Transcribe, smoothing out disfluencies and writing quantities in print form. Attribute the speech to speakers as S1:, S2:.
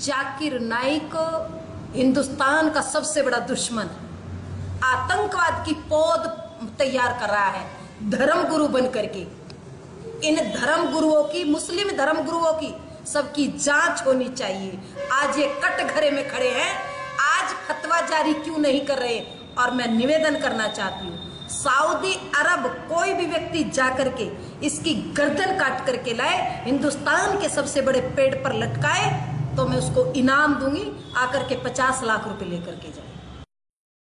S1: जाकिर नाइक हिंदुस्तान का सबसे बड़ा दुश्मन आतंकवाद की पौध तैयार कर रहा है धर्म गुरु बन करके। इन धर्म गुरुओं की, मुस्लिम धर्म गुरुओं की सबकी जांच होनी चाहिए। आज ये कटघरे में खड़े हैं, आज फतवा जारी क्यों नहीं कर रहे? और मैं निवेदन करना चाहती हूँ, सऊदी अरब कोई भी व्यक्ति जाकर के इसकी गर्दन काट करके लाए, हिंदुस्तान के सबसे बड़े पेड़ पर लटकाए, तो मैं उसको इनाम दूंगी, आकर के 50 लाख रुपए लेकर के जाए।